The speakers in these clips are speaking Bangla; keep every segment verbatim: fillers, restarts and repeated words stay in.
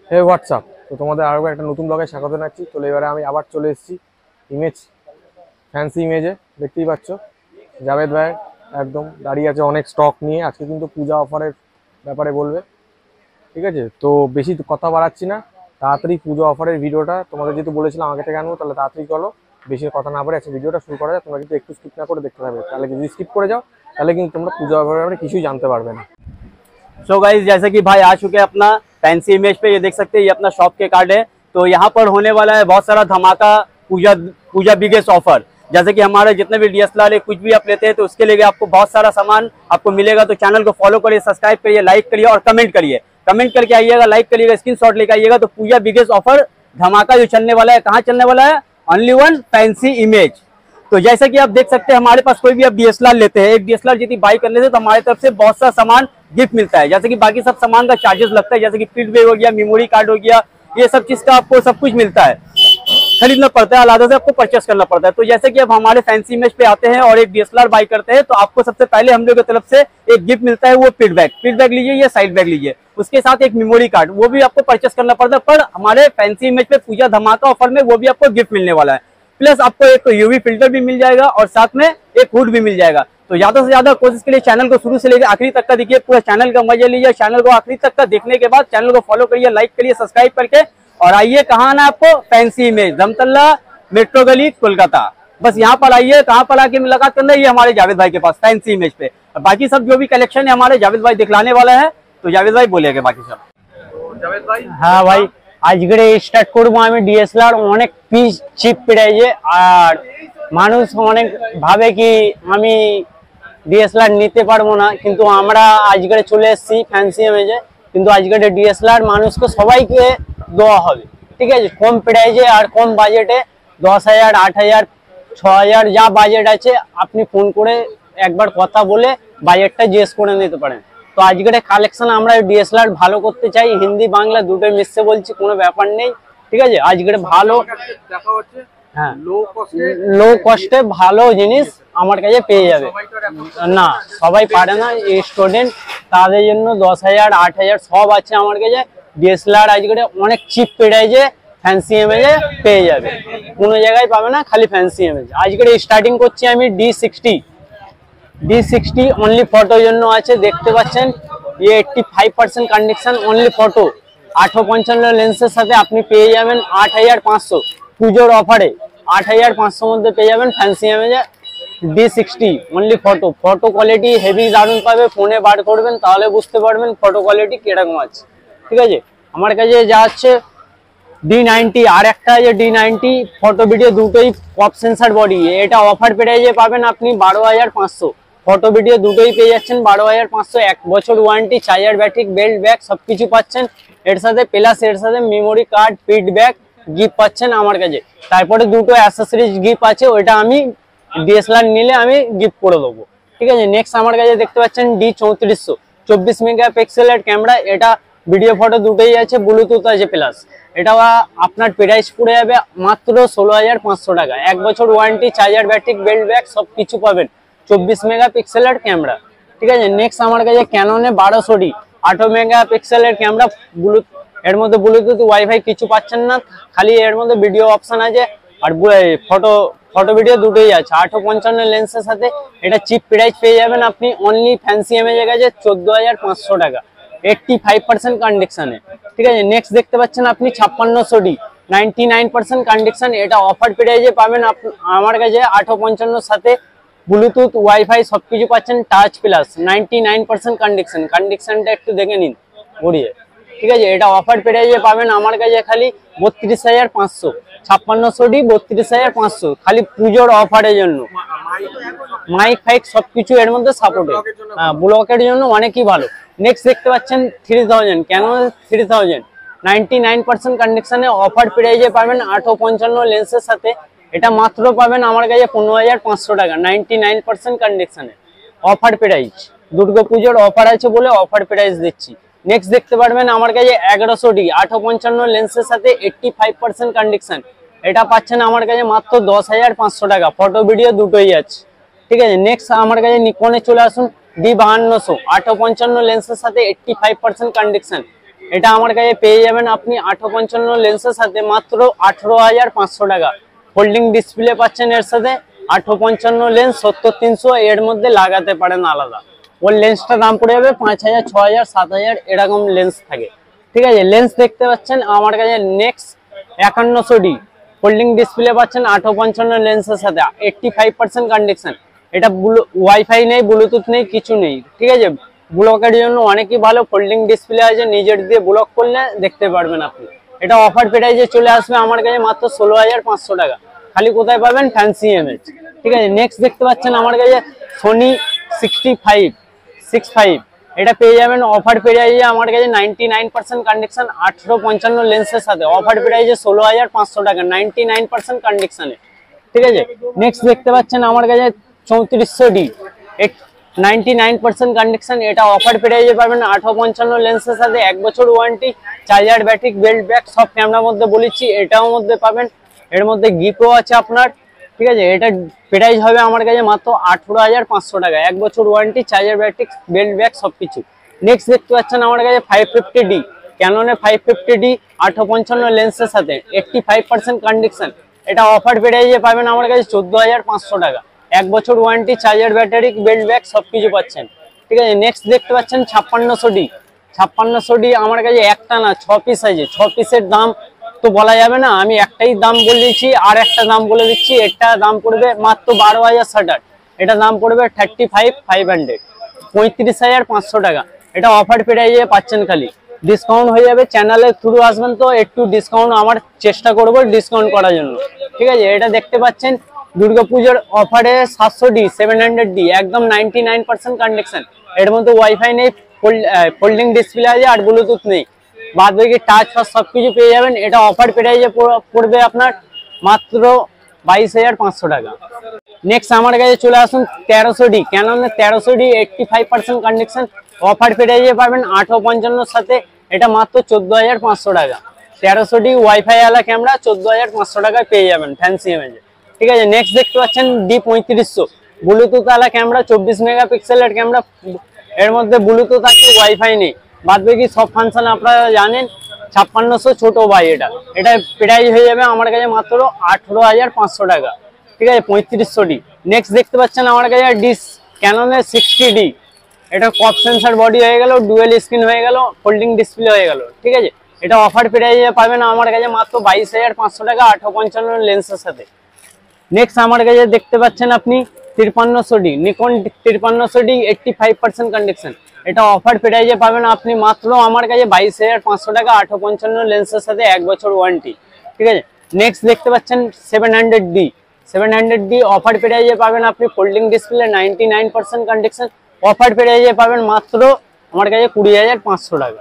হে হোয়াটসঅ্যাপ, তো তোমাদের আরও একটা নতুন ব্লগে স্বাগত জানাচ্ছি। তো এবারে আমি আবার চলে এসেছি ইমেজ, ফ্যান্সি ইমেজে। দেখতেই পাচ্ছ জাভেদ ভাই একদম দাঁড়িয়ে আছে অনেক স্টক নিয়ে। আজকে কিন্তু পূজা অফারের ব্যাপারে বলবে, ঠিক আছে? তো বেশি কথা বাড়াচ্ছি না, তাড়াতাড়ি পুজো অফারের ভিডিওটা তোমাদের যেহেতু বলেছিলাম আগে থেকে আনবো, তাহলে তাড়াতাড়ি চলো, বেশি কথা না বলে আজকে ভিডিওটা শুরু করা যায়। তোমরা কিন্তু একটু স্কিপ না করে দেখতে পাবে, তাহলে যদি স্কিপ করে যাও তাহলে কিন্তু তোমরা পুজো অফারের ব্যাপারে কিছুই জানতে পারবে না। सो गाइस, जैसे कि भाई आ चुके हैं अपना फैंसी इमेज पे, ये देख सकते हैं ये अपना शॉप के कार्ड है। तो यहाँ पर होने वाला है बहुत सारा धमाका पूजा पूजा बिगेस्ट ऑफर। जैसे कि हमारे जितने भी डीएसएलआर है कुछ भी आप लेते हैं तो उसके लिए आपको बहुत सारा सामान आपको मिलेगा। तो चैनल को फॉलो करिए, सब्सक्राइब करिए, लाइक करिए और कमेंट करिए। कमेंट करके आइएगा, लाइक करिएगा, स्क्रीनशॉट लेकर आइएगा। तो पूजा बिगेस्ट ऑफर धमाका जो चलने वाला है, कहाँ चलने वाला है? Only one fancy image. तो जैसा कि आप देख सकते हैं हमारे पास कोई भी आप डीएसएलआर लेते हैं, एक डीएसएलआर यदि बाई करने से तो हमारी तरफ से बहुत सा सामान गिफ्ट मिलता है। जैसे कि बाकी सब सामान का चार्जेस लगता है, जैसे कि फीड बैग हो गया, मेमोरी कार्ड हो गया, ये सब चीज का आपको सब कुछ मिलता है, खरीदना पड़ता है, अलग से आपको परचेस करना पड़ता है। तो जैसे कि अब हमारे फैंसी इमेज पे आते हैं और एक डीएसएलआर बाई करते हैं तो आपको सबसे पहले हम लोग की तरफ से एक गिफ्ट मिलता है, वो फीड बैग फीड बैग लीजिए या साइड बैग लीजिए, उसके साथ एक मेमोरी कार्ड वो भी आपको परचेस करना पड़ता है। पर हमारे फैंसी इमेज पे पूजा धमाका ऑफर में वो भी आपको गिफ्ट मिलने वाला है। प्लस आपको एक तो यूवी फिल्टर भी मिल जाएगा और साथ में एक हुड भी मिल जाएगा। तो ज्यादा से ज्यादा कोशिश के लिए चैनल को शुरू से लेकर आखिरी तक का देखिए, पूरा चैनल का मजा लीजिए। चैनल को आखिरी तक का देखने के बाद चैनल को फॉलो करिए, लाइक करिए, सब्सक्राइब करके और आइए। कहाँ आना आपको? फैंसी इमेज, धमतल्ला मेट्रो गली, कोलकाता। बस यहाँ पर आइए। कहाँ पर आके मुलाकात करना है? ये हमारे जावेद भाई के पास फैंसी इमेज पे। और बाकी सब जो भी कलेक्शन है हमारे जावेद भाई दिखलाने वाला है। तो जावेद भाई बोलिएगा बाकी सब। জাভেদ ভাই, হ্যাঁ ভাই, আজকে স্টার্ট করবো আমি ডিএসএলআর অনেক পিস চিপ প্রাইজে। আর মানুষ অনেক ভাবে কি আমি ডিএসএলআর নিতে পারবো না, কিন্তু আমরা আজকে চলে এসেছি ফ্যান্সি ইমেজে। কিন্তু আজকে ডিএসএলআর মানুষকে সবাইকে দেওয়া হবে, ঠিক আছে? কম প্রাইজে আর কম বাজেটে, দশ হাজার আট হাজার ছ হাজার যা বাজেট আছে আপনি ফোন করে একবার কথা বলে বাজেটটা জিজ্ঞেস করে নিতে পারেন। তো আজকের কালেকশন আমরা ডিএসএলআর ভালো করতে চাই, হিন্দি বাংলা দুটোই মিশে বলছি, কোনো ব্যাপার নেই, ঠিক আছে? আজকের ভালো দেখা হচ্ছে হ্যাঁ লো কস্টে লো কস্টে ভালো জিনিস আমার কাছে পেয়ে যাবে। না সবাই পারে না, স্টুডেন্ট তাদের জন্য দশ হাজার আট হাজার সব আছে আমার কাছে। ডিএসএলআর আজকের অনেক চিপ প্রাইজে ফ্যান্সি ইমেজে পেয়ে যাবে, কোনো জায়গায় পাবে না, খালি ফ্যান্সি ইমেজ। আজকের স্টার্টিং করছি আমি D sixty D sixty only ফটোর জন্য আছে, দেখতে পাচ্ছেন ये पचासी परसेंट कंडीशन ओनली फोटो। आठो पंचान्न लेंसের সাথে আপনি পেয়ে যাবেন आठ हज़ार पाँच सौ পুজোর অফারে। आठ हज़ार पाँच सौ মধ্যে পেয়ে যাবেন ফ্যান্সি ইমেজে D sixty only photo. Photo quality heavy দারুণ পাবে, ফোনে বার করবেন তাহলে বুঝতে পারবেন ফটো কোয়ালিটি কিরকম আছে, ঠিক আছে? আমার কাছে যা আছে ডি নাইনটি, আর একটা আছে ডি নাইনটি, ফটো ভিডিও দুটোই পপ সেন্সর বডি। এটা অফার প্রাইজে পাবেন আপনি বারো হাজার পাঁচশো। ফটো ভিডিও দুটোই পেয়ে যাচ্ছেন বারো হাজার পাঁচশো। এক বছর warranty, charger, battery, belt, bag সবকিছু পাচ্ছেন এর সাথে। প্লাস এর সাথে মেমোরি কার্ড, ফিড ব্যাগ গিফট পাচ্ছেন আমার কাছে। তারপরে দুটো অ্যাক্সেসরিজ গিফট আছে, ওইটা আমি ডিএসএলআর নিলে আমি গিফট করে দেবো, ঠিক আছে? নেক্সট আমার কাছে দেখতে পাচ্ছেন ডি চৌত্রিশশো, চব্বিশ মেগা পিক্সেলের ক্যামেরা। এটা ভিডিও ফটো দুটোই আছে, ব্লুটুথ আছে প্লাস। এটা আপনার প্রাইস পড়ে যাবে মাত্র ষোলো হাজার পাঁচশো টাকা। এক বছর warranty, charger, battery, belt, bag সব কিছু পাবেন, চব্বিশ মেগা পিক্সেলের ক্যামেরা, ঠিক আছে? নেক্সট আমার কাছে ক্যাননে বারোশো ডি আঠারো মেগা পিক্সেলের ক্যামেরা। ব্লুটুথ এর মধ্যে ব্লুটুথ ওয়াইফাই কিছু পাচ্ছেন না, খালি এর মধ্যে ভিডিও অপশন আছে আর ফটো ফটো ভিডিও দুটোই আছে। আঠারো পঞ্চান্ন লেন্সের সাথে এটা চিপ প্রাইস পেয়ে যাবেন আপনি অনলি ফ্যান্সি ইমেজের কাছে চোদ্দ হাজার পাঁচশো টাকা, এইটটি ফাইভ পার্সেন্ট কন্ডিশনে, ঠিক আছে? নেক্সট দেখতে পাচ্ছেন আপনি ছাপ্পান্নশো D ninety nine percent condition. এটা অফার প্রাইজে পাবেন আমার কাছে আঠারো পঞ্চান্নর সাথে ব্লুটুথ ওয়াইফাই সবকিছু পাচ্ছেন, touch plus, ninety nine percent condition. কন্ডিশনটা একটু দেখে নিন ঘুরিয়ে, ঠিক আছে? এটা অফার প্রাইজে পাবেন আমার কাছে খালি বত্রিশ হাজার পাঁচশো। ছাপ্পান্নশো ডি বত্রিশ হাজার পাঁচশো খালি পুজোর অফারের জন্য। মাইক ফাইক সবকিছু এর মধ্যে সাপোর্টেড, হ্যাঁ ব্লকের জন্য অনেকই ভালো। নেক্সট দেখতে পাচ্ছেন থ্রি থাউজেন্ড, কেন three thousand ninety nine percent কন্ডিশনে অফার প্রাইজে পাবেন আঠারো পঞ্চান্ন লেন্সের সাথে। এটা মাত্র পাবেন আমার কাছে পনেরো হাজার পাঁচশো টাকা, নাইনটি নাইন পার্সেন্ট কন্ডিশনে অফার প্রাইস। দুর্গা পুজোর অফার আছে বলে অফার প্রাইস দিচ্ছি। নেক্সট দেখতে পারবেন আমার কাছে এগারোশো ডি আঠারো পঞ্চান্ন লেন্সের সাথে এইটটি ফাইভ পার্সেন্ট কন্ডিশন। এটা পাচ্ছেন আমার কাছে মাত্র দশ হাজার পাঁচশো টাকা, ফটো ভিডিও দুটোই আছে, ঠিক আছে? নেক্সট আমার কাছে নিকনে চলে আসুন ডি বাহান্নশো আঠারো পঞ্চান্ন লেন্সের সাথে এইটটি ফাইভ পার্সেন্ট কন্ডিশন। এটা আমার কাছে পেয়ে যাবেন আপনি আঠারো পঞ্চান্ন লেন্সের সাথে মাত্র আঠারো হাজার পাঁচশো টাকা। ফোল্ডিং ডিসপ্লে পাচ্ছেন এর সাথে, আঠারো পঞ্চান্ন লেন্স সত্তর তিনশো এর মধ্যে লাগাতে পারেন আলাদা। ওর লেন্সটা দাম পড়ে যাবে পাঁচ হাজার ছ হাজার সাত হাজার এরকম লেন্স থাকে, ঠিক আছে। লেন্স দেখতে পাচ্ছেন আমার কাছে নেক্সট একান্নশো ডি ফোল্ডিং ডিসপ্লে পাচ্ছেন আঠারো পঞ্চান্ন লেন্সের সাথে, এইটটি ফাইভ পার্সেন্ট কন্ডিশন। এটা ওয়াইফাই নেই, ব্লুটুথ নেই, কিছু নেই, ঠিক আছে। ব্লকের জন্য অনেকই ভালো, ফোল্ডিং ডিসপ্লে আছে, নিজের দিয়ে ব্লক করলে দেখতে পারবেন আপনি। এটা অফার প্রাইসে চলে আসবে আমার কাছে মাত্র ষোলো হাজার পাঁচশো টাকা। খালি কোথায় পাবেন? ফ্যান্সি ইমেজ, ঠিক আছে। নেক্সট দেখতে পাচ্ছেন আমার কাছে Sony sixty five six five এটা পেয়ে যাবেন অফার প্রাইসে আমার কাছে নাইনটি নাইন পার্সেন্ট কন্ডিশন আঠারো পঞ্চান্ন লেন্সের সাথে, অফার প্রাইসে ষোলো হাজার পাঁচশো টাকা নাইনটি নাইন পার্সেন্ট কন্ডিশনে, ঠিক আছে। নেক্সট দেখতে পাচ্ছেন আমার কাছে চৌত্রিশশো D ninety nine percent condition, এটা অফার প্রাইসে পাবেন আঠারো পঞ্চান্ন লেন্সের সাথে, এক বছর warranty, charger, battery, belt, bag সব ক্যামেরার মধ্যে বলেছি, এটাও মধ্যে পাবেন। এর মধ্যে গিফটও আছে আপনার, ঠিক আছে। এটা প্রাইস হবে আমার কাছে মাত্র আঠারো হাজার পাঁচশো টাকা, এক বছর warranty, charger, battery, belt, bag সবকিছু। নেক্সট দেখতে পাচ্ছেন আমার কাছে ফাইভ ফিফটি ডি ক্যাননের ফাইভ ফিফটি ডি আঠারো পঞ্চান্ন লেন্সের সাথে এইটটি ফাইভ পার্সেন্ট কন্ডিশন, এটা অফার প্রাইসে পাবেন আমার কাছে চোদ্দ হাজার পাঁচশো টাকা, এক বছর warranty, charger, battery, belt, bag সবকিছু পাচ্ছেন, ঠিক আছে। নেক্সট দেখতে পাচ্ছেন ছাপ্পান্নশো ডি ছাপ্পান্নশো ডি আমার কাছে একটা না ছ পিস আছে, ছ পিসের দাম তো বলা যাবে না, আমি একটাই দাম বলেছি আর একটা দাম বলে দিচ্ছি। এটা দাম পড়বে মাত্র বারো হাজার ষাটার, এটা দাম পড়বে থার্টি ফাইভ ফাইভ হান্ড্রেড পঁয়ত্রিশ হাজার পাঁচশো টাকা। এটা অফার প্রাইসে পাচ্ছেন, খালি ডিসকাউন্ট হয়ে যাবে, চ্যানেলের থ্রু আসবেন তো একটু ডিসকাউন্ট আমার চেষ্টা করবো ডিসকাউন্ট করার জন্য, ঠিক আছে। এটা দেখতে পাচ্ছেন দুর্গাপুজোর অফারে সাতশো ডি সেভেন হান্ড্রেড ডি একদম নাইনটি নাইন পার্সেন্ট কন্ডিশন, এর মধ্যে ওয়াইফাই নেই, ফোল্ডিং ডিসপ্লে আছে আর ব্লুটুথ নেই, বাদ বাকি টাচ ফাচ সবকিছু পেয়ে যাবেন। এটা অফার প্রাইসে পড়বে আপনার মাত্র বাইশ হাজার পাঁচশো টাকা। নেক্সট আমার কাছে চলে আসুন তেরোশো ডি ক্যাননের তেরোশো D eighty five percent condition, offer প্রাইসে পাবেন আঠারো পঞ্চান্নর সাথে, এটা মাত্র চোদ্দ হাজার পাঁচশো টাকা। তেরোশো ডি ওয়াইফাই ওয়ালা ক্যামেরা চোদ্দ হাজার পাঁচশো টাকায় পেয়ে যাবেন ফ্যান্সি ইমেজে, ঠিক আছে। নেক্সট দেখতে পাচ্ছেন ডি পঁয়ত্রিশশো ব্লুটুথ ওয়ালা ক্যামেরা, চব্বিশ মেগাপিক্সেলের ক্যামেরা, এর মধ্যে ব্লুটুথ আছে, ওয়াইফাই নেই, বাদ বাকি সব ফাংশন আপনারা জানেন। ছাপ্পান্নশো ছোট ভাই, এটা এটা প্রাইস হয়ে যাবে আমার কাছে মাত্র আঠারো হাজার পাঁচশো টাকা, ঠিক আছে, পঁয়ত্রিশশো ডি। নেক্সট দেখতে পাচ্ছেন আমার কাছে ডিস ক্যাননের সিক্সটি ডি, এটা কপ সেন্সার বডি হয়ে গেল, ডুয়েল স্ক্রিন হয়ে গেল, ফোল্ডিং ডিসপ্লে হয়ে গেল, ঠিক আছে। এটা অফার প্রাইসে পাবেন আমার কাছে মাত্র বাইশ হাজার পাঁচশো টাকা আঠারো পঞ্চান্ন লেন্সের সাথে। নেক্সট আমার কাছে দেখতে পাচ্ছেন আপনি তিরপান্নশো ডি নিকন তিরপান্নশো D eighty five percent condition, এটা অফার প্রাইসে পাবেন আপনি মাত্র আমার কাছে বাইশ হাজার পাঁচশো টাকা আঠারো পঞ্চান্ন লেন্সের সাথে, এক বছর ওয়ারেন্টি, ঠিক আছে। নেক্সট দেখতে পাচ্ছেন seven hundred D seven hundred D offer প্রাইসে পাবেন আপনি folding display ninety nine percent condition, offer price पाবেন মাত্র আমার কাছে কুড়ি হাজার পাঁচশো টাকা।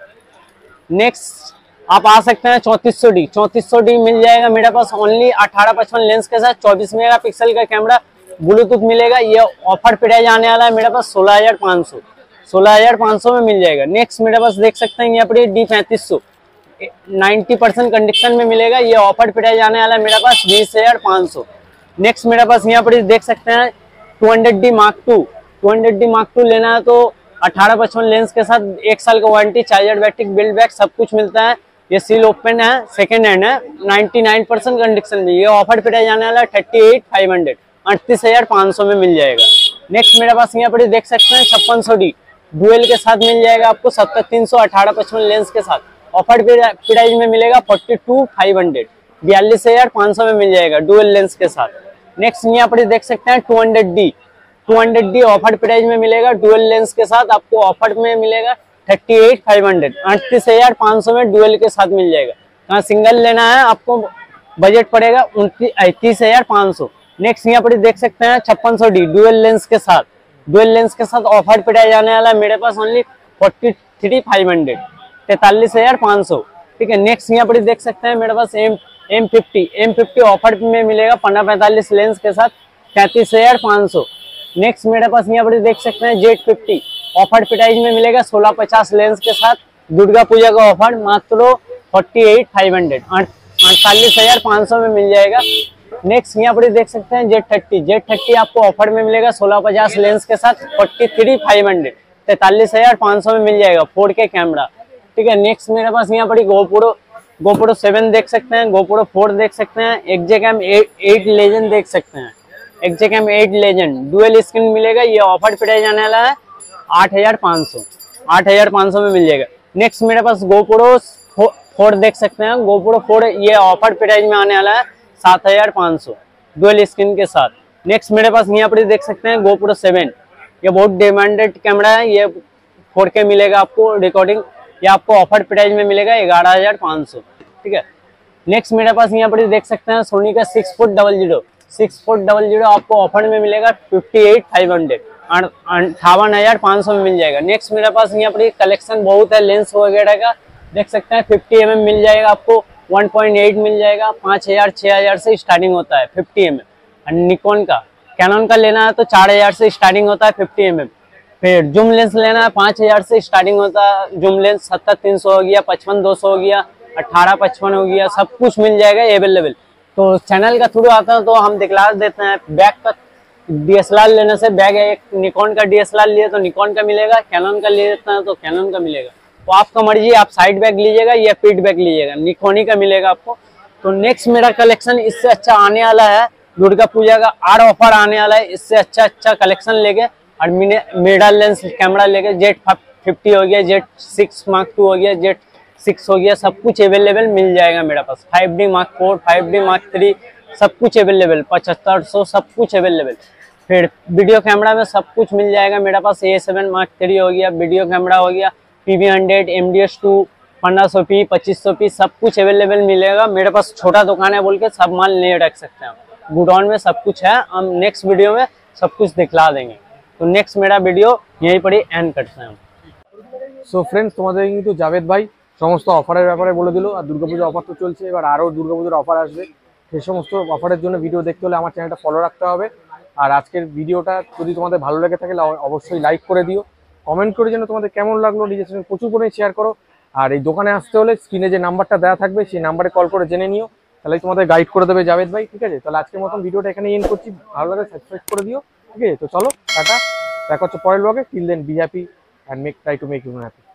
नेक्स्ट आप आ सकते हैं चौंतीस सौ डी चौंतीस सौ डी मिल जाएगा मेरे पास ओनली अठारह पचपन लेंस के साथ, चौबीस मेगापिक्सल का कैमरा, ब्लूटूथ मिलेगा। ये ऑफर प्राइस आने वाला है मेरे पास सोलह हजार पाँच सौ सोलह हजार पाँच सौ में मिल जाएगा। नेक्स्ट मेरे पास देख सकते हैं यहाँ पर डी पैंतीस सौ नाइन्टी परसेंट कंडीशन में मिलेगा। ये ऑफर प्राइस आने वाला है मेरे पास बीस हजार पाँच सौ। नेक्स्ट मेरे पास यहाँ पर देख सकते हैं two hundred D mark two two hundred D mark two लेना है तो अठारह पचपन लेंस के साथ एक साल का warranty, charger, battery, belt bag सब कुछ मिलता है। ये सील ओपन है, सेकंड हैंड है, निन्यानवे परसेंट कंडीशन में। ये ऑफर प्राइस आने वाला है थर्टी एट फाइव हंड्रेड अड़तीस हजार पाँच सौ में मिल जाएगा। नेक्स्ट मेरे पास यहाँ पर देख सकते हैं छप्पन सौ डी डुअल के साथ मिल जाएगा आपको सत्तर तीन सौ अठारह पचपन लेंस के साथ, ऑफर प्राइस में मिलेगा फोर्टी टू फाइव हंड्रेड बयालीस हजार पाँच सौ में मिल जाएगा डुअल लेंस के साथ। नेक्स्ट यहाँ पर देख सकते हैं two hundred D two hundred D offer price में मिलेगा डुअल लेंस के साथ, आपको ऑफर में मिलेगा थर्टी एट फाइव हंड्रेड अड़तीस हजार पाँच सौ में डुअल के साथ मिल जाएगा। कहाँ सिंगल लेना है आपको बजट पड़ेगा उनतीस तीस हजार पाँच सौ। नेक्स्ट यहाँ पर देख सकते हैं छप्पन सौ डी डुअल लेंस के साथ डुअल लेंस के साथ ऑफर प्राइस आने वाला है मेरे पास only forty three five hundred तैतालीस हजार पाँच सौ। ठीक है। नेक्स्ट यहाँ पर देख सकते हैं मेरे पास M M fifty M fifty offer में मिलेगा पंद्रह पैंतालीस लेंस के साथ तैंतीस हजार पाँच सौ। नेक्स्ट मेरे पास यहाँ पर देख सकते हैं जेड फिफ्टी ऑफर प्राइस में मिलेगा सोलह पचास लेंस के साथ, दुर्गा पूजा का ऑफर मात्र फोर्टी एट फाइव हंड्रेड अड़तालीस हजार पाँच सौ में मिल जाएगा। नेक्स्ट यहाँ पर देख सकते हैं जेड थर्टी जेड थर्टी आपको ऑफर में मिलेगा सोलह पचास लेंस के साथ फोर्टी थ्री फाइव हंड्रेड तैतालीस हजार पाँच सौ में मिल जाएगा। फोर के कैमरा ठीक है। नेक्स्ट मेरे पास यहाँ पर गोप्रो गोप्रो सेवन देख सकते हैं, गोप्रो फोर देख सकते हैं, एक्जेकैम एट लेजेंड देख सकते हैं, एक्जेकैम एट लेजेंड डुअल स्क्रीन मिलेगा। ये ऑफर प्राइस आने वाला है आठ हजार पाँच सौ आठ हजार पाँच सौ में मिल जाएगा। नेक्स्ट मेरे पास गोप्रो फोर देख सकते हैं, गोप्रो फोर ये ऑफर प्राइस में आने वाला है सात हजार पाँच सौ डुअल स्क्रीन के साथ। नेक्स्ट मेरे पास यहाँ पर देख सकते हैं गोप्रो सेवन, ये बहुत डिमांडेड कैमरा है, ये फोर के मिलेगा आपको रिकॉर्डिंग, ये आपको ऑफर प्राइस में मिलेगा ग्यारह हजार पाँच सौ, ठीक है। नेक्स्ट मेरे पास यहाँ पर देख सकते हैं सोनी का six foot double zero six foot double zero आपको ऑफर में मिलेगा फिफ्टी एट फाइव हंड्रेड अट्ठावन हजार पाँच सौ में मिल जाएगा। नेक्स्ट मेरे पास यहाँ पर कलेक्शन बहुत है लेंस वगैरह का, देख सकते हैं फिफ्टी एम एम मिल जाएगा आपको, वन पॉइंट एट मिल जाएगा, पाँच हजार छः हजार से स्टार्टिंग होता है फिफ्टी एम एम। निकॉन का कैनन का लेना है तो चार हजार से स्टार्टिंग होता है फिफ्टी एम एम। फिर जूम लेंस लेना है पाँच हजार से स्टार्टिंग होता है जूम लेंस, सत्तर तीन सौ हो गया, पचपन दो सौ हो गया, अट्ठारह पचपन हो गया, सब कुछ मिल जाएगा अवेलेबल। तो चैनल का थ्रू आता है तो हम दिखला देते हैं। बैग का डीएसएलआर लेने से बैग एक निकॉन का डीएसएलआर लिए तो निकॉन का मिलेगा, कैनन का ले लेते हैं तो कैनन का मिलेगा। तो आपका मर्जी, आप साइड बैग लीजिएगा या पीठ बैग लीजिएगा, निकॉन ही का मिलेगा आपको। तो नेक्स्ट मेरा कलेक्शन इससे अच्छा आने वाला है, दुर्गा पूजा का आर ऑफर आने वाला है, इससे अच्छा अच्छा कलेक्शन लेके और मिरर लेंस कैमरा लेके जेट फिफ्टी हो गया, जेट सिक्स मार्क टू हो गया, जेट सिक्स हो गया, सब कुछ अवेलेबल मिल जाएगा मेरे पास। Five D mark four, five D mark three, सब कुछ अवेलेबल, पचहत्तर सौ सब कुछ अवेलेबल। फिर वीडियो कैमरा में सब कुछ मिल जाएगा मेरे पास, ए सेवन मार्क थ्री हो गया, वीडियो कैमरा हो गया, P V hundred, M D S two, पंद्रह सौ पी, पच्चीस सौ पी, सब कुछ अवेलेबल मिलेगा मेरे पास। छोटा दुकान है बोल के सब माल नहीं रख सकते हैं, गुडाउन में सब कुछ है, हम नेक्स्ट वीडियो में सब कुछ दिखला देंगे। तो नेक्स्ट मेरा वीडियो यहीं पर ही एंड करते हैं। সো ফ্রেন্ডস, তোমাদের কিন্তু জাভেদ ভাই সমস্ত অফারের ব্যাপারে বলে দিল। আর দুর্গাপুজোর অফার তো চলছে, এবার আরও দুর্গাপুজোর অফার আসবে, সেই সমস্ত অফারের জন্য ভিডিও দেখতে হলে আমার চ্যানেলটা ফলো রাখতে হবে। আর আজকের ভিডিওটা যদি তোমাদের ভালো লেগে থাকে অবশ্যই লাইক করে দিও, কমেন্ট করে যেন তোমাদের কেমন লাগলো নিজের সঙ্গে প্রচুর করে শেয়ার করো। আর এই দোকানে আসতে হলে স্ক্রিনে যে নাম্বারটা দেওয়া থাকবে সেই নাম্বারে কল করে জেনে নিও, তাহলে তোমাদের গাইড করে দেবে জাভেদ ভাই, ঠিক আছে। তাহলে আজকের মতন ভিডিওটা এখানে এন্ড করছি, ভালো লাগে সাবস্ক্রাইব করে দিও, ঠিক আছে। তো চলো টাটা, দেখা হচ্ছে পরের ব্লগে। Till then be happy and make try to make you happy.